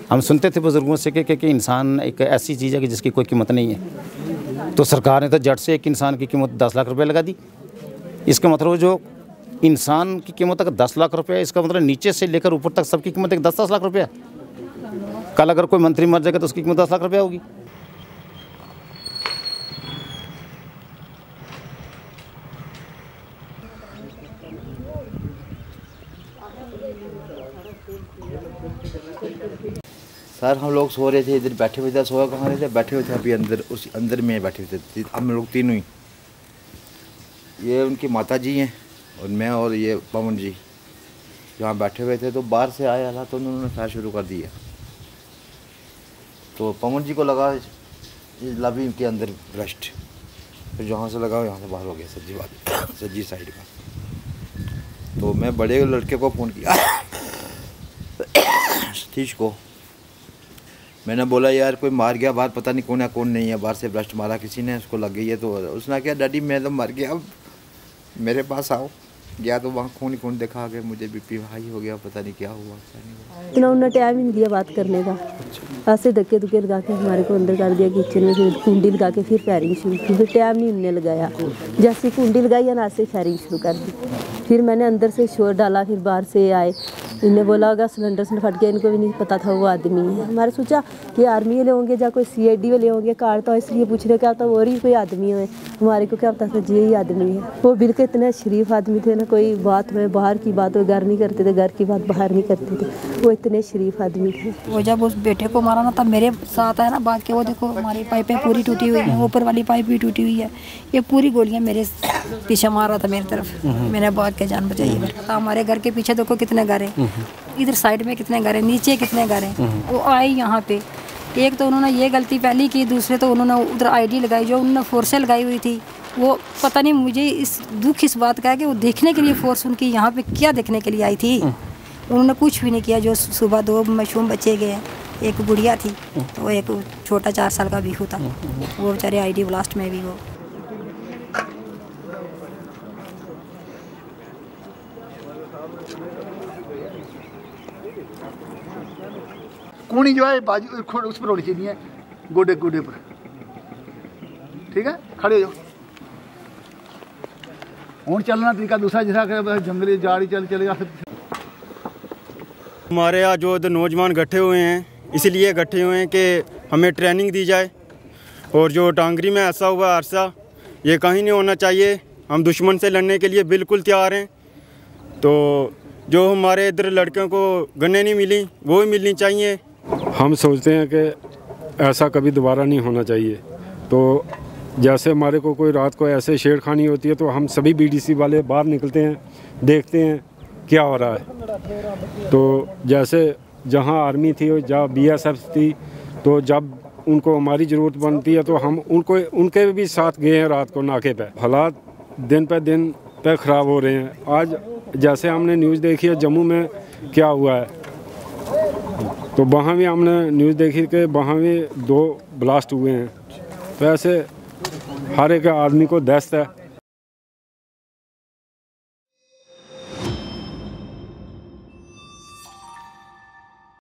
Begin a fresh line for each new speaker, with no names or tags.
हम सुनते थे बुज़ुर्गों से कि इंसान एक ऐसी चीज़ है कि जिसकी कोई कीमत नहीं है। तो सरकार ने तो जट से एक इंसान की कीमत 10 लाख रुपए लगा दी। इसका मतलब जो इंसान की कीमत अगर 10 लाख रुपये है, इसका मतलब नीचे से लेकर ऊपर तक सबकी कीमत एक 10-10 लाख रुपया। कल अगर कोई मंत्री मर जाएगा तो उसकी कीमत 10 लाख रुपया होगी।
सर हम लोग सो रहे थे, इधर बैठे हुए थे, सोया कहाँ रहे थे, बैठे हुए थे अभी अंदर, उस अंदर में बैठे हुए थे हम लोग तीनों ही। ये उनकी माता जी हैं और मैं और ये पवन जी यहाँ बैठे हुए थे। तो बाहर से आया था तो उन्होंने फायर शुरू कर दिया। तो पवन जी को लगा लबी के अंदर ब्रस्ट, फिर जहाँ से लगा यहाँ से बाहर हो गया सज्जी साइड का। तो मैं बड़े लड़के को फ़ोन किया सतीश को, मैंने बोला यार कोई मार गया बाहर, पता नहीं कौन है कौन नहीं है, बाहर से ब्रस्ट मारा किसी ने, उसको लग गई है। तो उसने क्या डैडी मैं तो मर गया, अब मेरे पास आओ। गया तो वहाँ खून ही खून देखा आगे, मुझे बीपी हाई हो गया, पता नहीं क्या हुआ।
इतना उन्होंने टाइम ही नहीं दिया बात करने का। ऐसे धक्के धुक्के लगा के हमारे को अंदर कर दिया किचन में, फिर कुंडी लगा के फिर फायरिंग शुरू की। फिर टाइम नहीं उन्होंने लगाया, जैसे कुंडी लगाई है ना ऐसे फायरिंग शुरू कर दी। फिर मैंने अंदर से शोर डाला, फिर बाहर से आए, इन्हें बोला होगा सिलेंडर से फट गया, इनको भी नहीं पता था वो आदमी है। हमारे सोचा ये आर्मी वाले होंगे या कोई CID वाले होंगे, कार तो इसलिए पूछ रहे क्या था और ही कोई आदमी है। हमारे को क्या पता था जी यही आदमी है। वो बिल्कुल इतने शरीफ आदमी थे ना, कोई बात में बाहर की बात वो घर नहीं करते थे, घर की बात बाहर नहीं करते थे, वो इतने शरीफ आदमी थे।
वो जब उस बेटे को मारा ना तब मेरे साथ है ना भाग के, वो देखो हमारी पाइपें पूरी टूटी हुई हैं, ऊपर वाली पाइप भी टूटी हुई है, ये पूरी गोलियां मेरे पीछे मार रहा था मेरी तरफ। मैंने भाग के जान बचाई। हमारे घर के पीछे देखो कितने घर हैं, इधर साइड में कितने घर हैं, नीचे कितने घर हैं। वो आए यहाँ पे, एक तो उन्होंने ये गलती पहली की, दूसरे तो उन्होंने उधर ID लगाई जो उन्होंने फोर्सें लगाई हुई थी। वो पता नहीं, मुझे इस दुख इस बात का है कि वो देखने के लिए फोर्स उनकी यहाँ पे क्या देखने के लिए आई थी। उन्होंने कुछ भी नहीं किया। जो सुबह 2 मासूम बच्चे गए, एक गुड़िया थी तो एक छोटा 4 साल का भीखू था, वो बेचारे ID ब्लास्ट में भी वो।
कूनी जो है बाजू उस पर होनी चाहिए, गोडे गोडे पर, ठीक है, खड़े हो जाओ। और चलना तरीका दूसरा जैसा जंगली जाड़ी चलेगा।
हमारे यहाँ जो नौजवान इकट्ठे हुए हैं इसलिए इकट्ठे हुए हैं कि हमें ट्रेनिंग दी जाए, और जो टांगरी में ऐसा हुआ हादसा ये कहीं नहीं होना चाहिए। हम दुश्मन से लड़ने के लिए बिल्कुल तैयार हैं। तो जो हमारे इधर लड़कियों को गन्ने नहीं मिली वो भी मिलनी चाहिए।
हम सोचते हैं कि ऐसा कभी दोबारा नहीं होना चाहिए। तो जैसे हमारे को कोई रात को ऐसे छेड़खानी होती है तो हम सभी BDC वाले बाहर निकलते हैं, देखते हैं क्या हो रहा है। तो जैसे जहां आर्मी थी जहाँ BSF थी, तो जब उनको हमारी ज़रूरत बनती है तो हम उनके भी साथ गए हैं रात को नाके पे। हालात दिन पे ख़राब हो रहे हैं। आज जैसे हमने न्यूज़ देखी है जम्मू में क्या हुआ है, तो वहाँ भी हमने न्यूज़ देखी कि वहाँ भी 2 ब्लास्ट हुए हैं। तो ऐसे हर एक आदमी को दस्त है।